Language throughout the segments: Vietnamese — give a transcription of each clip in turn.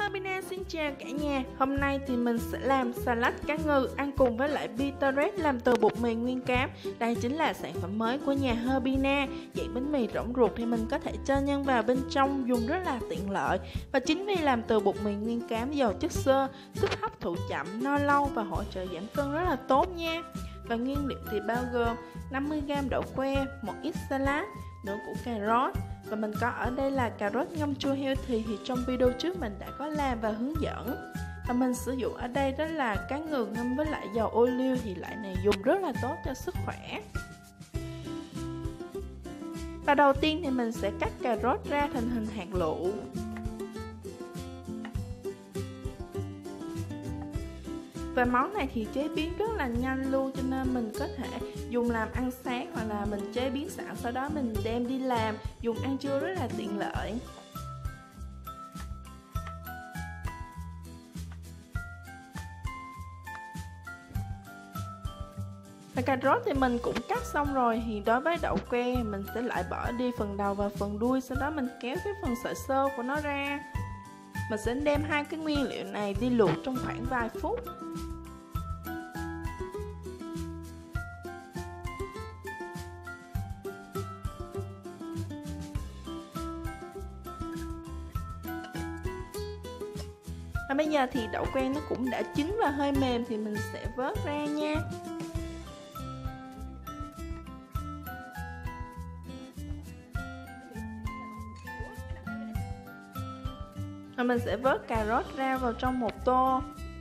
Habina xin chào cả nhà. Hôm nay thì mình sẽ làm salad cá ngừ ăn cùng với lại pita bread làm từ bột mì nguyên cám. Đây chính là sản phẩm mới của nhà Habina. Dạng bánh mì rỗng ruột thì mình có thể cho nhân vào bên trong, dùng rất là tiện lợi. Và chính vì làm từ bột mì nguyên cám giàu chất xơ, giúp hấp thụ chậm, no lâu và hỗ trợ giảm cân rất là tốt nha. Và nguyên liệu thì bao gồm 50g đậu que, một ít salad, nửa củ cà rốt. Và mình có ở đây là cà rốt ngâm chua healthy, thì trong video trước mình đã có làm và hướng dẫn. Và mình sử dụng ở đây đó là cá ngừ ngâm với lại dầu ô liu, thì loại này dùng rất là tốt cho sức khỏe. Và đầu tiên thì mình sẽ cắt cà rốt ra thành hình hạt lựu. Và món này thì chế biến rất là nhanh luôn, cho nên mình có thể dùng làm ăn sáng hoặc là mình chế biến sẵn, sau đó mình đem đi làm, dùng ăn trưa rất là tiện lợi. Và cà rốt thì mình cũng cắt xong rồi, thì đối với đậu que mình sẽ lại bỏ đi phần đầu và phần đuôi, sau đó mình kéo cái phần sợi xơ của nó ra. Mình sẽ đem hai cái nguyên liệu này đi luộc trong khoảng vài phút. Và bây giờ thì đậu que nó cũng đã chín và hơi mềm, thì mình sẽ vớt ra nha. Và mình sẽ vớt cà rốt ra vào trong một tô.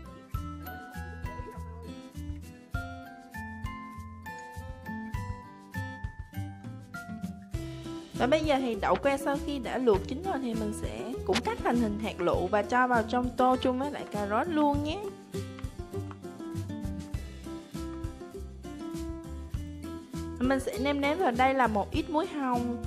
Và bây giờ thì đậu que sau khi đã luộc chín rồi thì mình sẽ cũng cắt thành hình hạt lựu và cho vào trong tô chung với lại cà rốt luôn nhé. Mình sẽ nêm nếm vào đây là một ít muối hồng,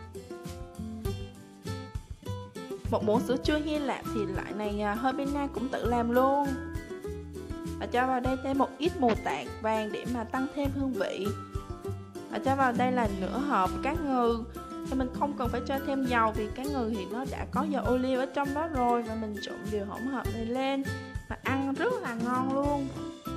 một muỗng sữa chua Hy Lạp, thì loại này Habina cũng tự làm luôn. Và cho vào đây thêm một ít mù tạt vàng để mà tăng thêm hương vị. Và cho vào đây là nửa hộp cá ngừ. Thì mình không cần phải cho thêm dầu, vì cá ngừ thì nó đã có dầu ô liu ở trong đó rồi. Và mình trộn đều hỗn hợp này lên và ăn rất là ngon luôn.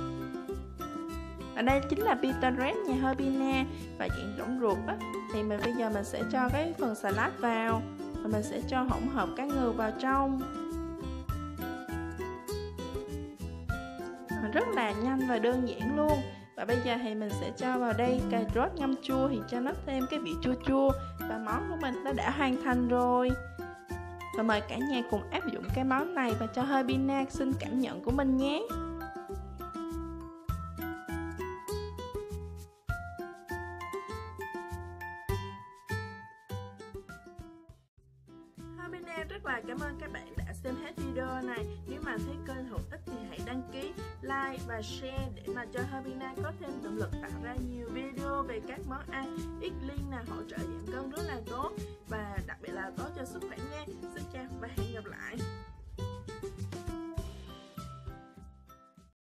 Ở đây chính là pita bread nhà Habina và dạng rỗng ruột đó. Thì bây giờ mình sẽ cho cái phần salad vào và mình sẽ cho hỗn hợp cá ngừ vào trong. Rất là nhanh và đơn giản luôn. Và bây giờ thì mình sẽ cho vào đây cà rốt ngâm chua, thì cho nó thêm cái vị chua chua. Và món của mình nó đã hoàn thành rồi. Và mời cả nhà cùng áp dụng cái món này và cho Habina xin cảm nhận của mình nhé. Habina rất là cảm ơn các bạn đã xem hết video này. Nếu mà thấy kênh hữu ích thì hãy đăng ký, like và share để mà cho Habina có thêm động lực tạo ra nhiều video về các món ăn ít liên hỗ trợ giảm cân rất là tốt.